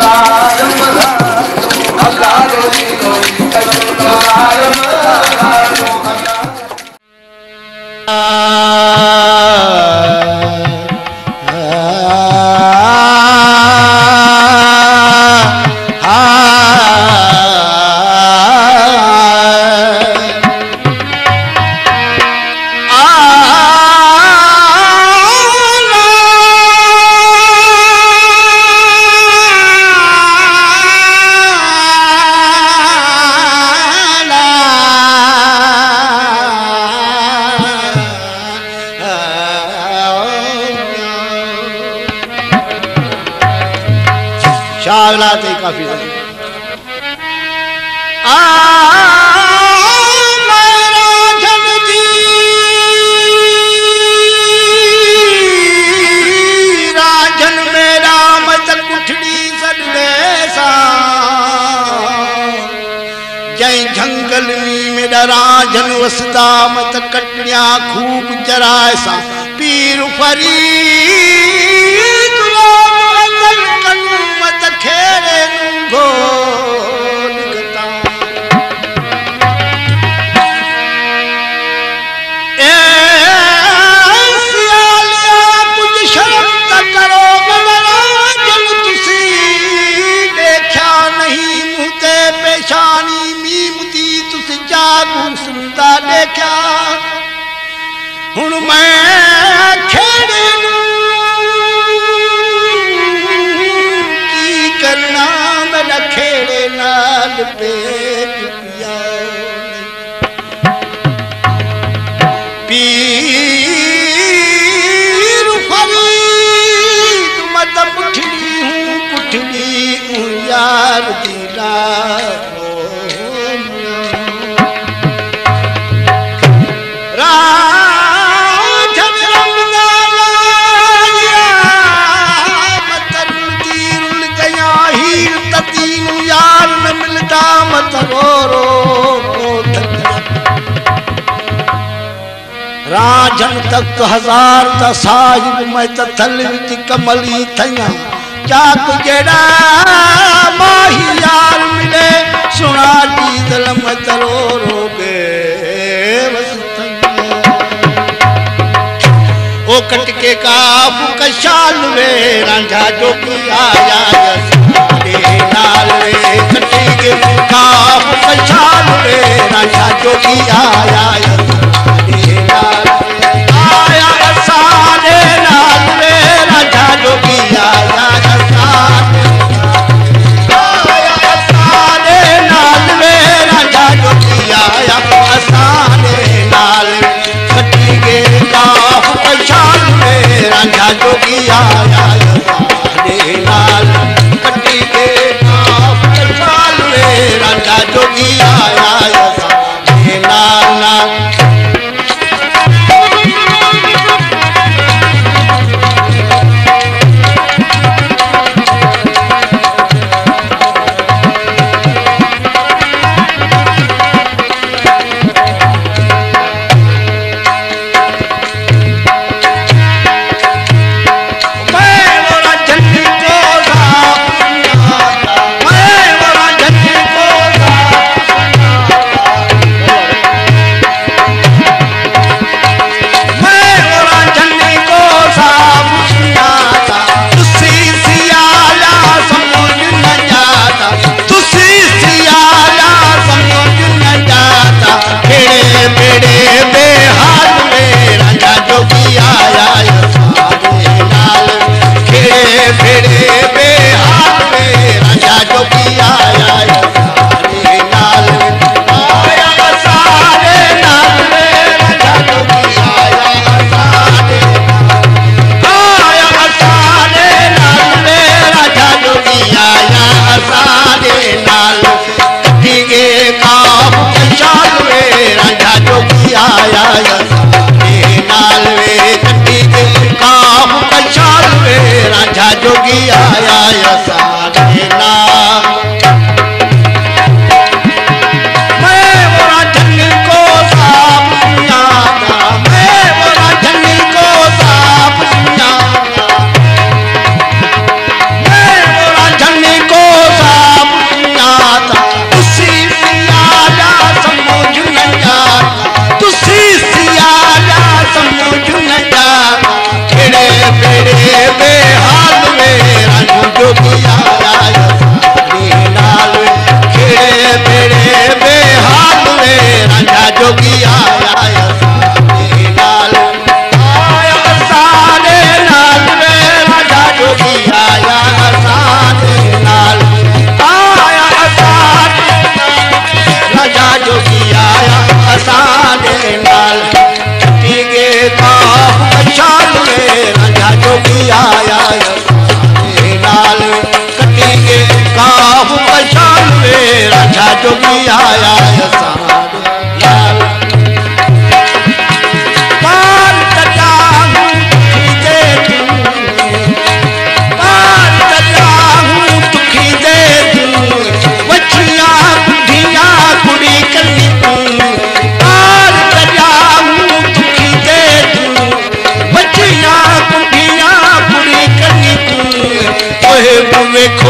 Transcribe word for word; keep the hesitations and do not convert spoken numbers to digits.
शागलाते काफी आ राजन जी राजन मेरा मत कुठड़ी सडे सा जै जंगल में मेरा राजन वसदा मत कटड़िया खूब जराए सा पीर फरी खेड़े गोलगता ए सियालिया कुछ शर्म तक करो राजन तुसी देखा नहीं मुते पेशानी मीमती तुसी जागू सुनता देखा हुण मैं खेड़े करना मेरा खेड़े नाल पेट पिया पीर फरीद मत पुठड़ी हूँ पुठड़ी हूँ यार दिला मत रो रो राजन तक तो हजार ता साहिब मैं तो थल विच कमली थैया चाक जेड़ा माही यार मिले सुना दी दिल मत रो रो बेवस ओ कटके का कशाल वे रांझा जो की आया दे नाल रे कटके का कशाल वे रांझा जो की आया दे नाल आया सारे नाल रे रांझा जो की आया आया सारे नाल रे रांझा जो की आया सारे नाल कटके का कशाल वे रांझा जो की आया दे नाल कटके का कशाल वे रांझा जो की आया दे नाल लाल कटी के काबू कशाल वे राजा जोगी आया लाल पार तजाहू दुखी दे पार तजाहू दुखी दे बच्चियां बुढ़ियां कुड़ी कली पार तजाहू दुखी दे बच्चियां बुढ़ियां कुड़ी कली ओहे बुवे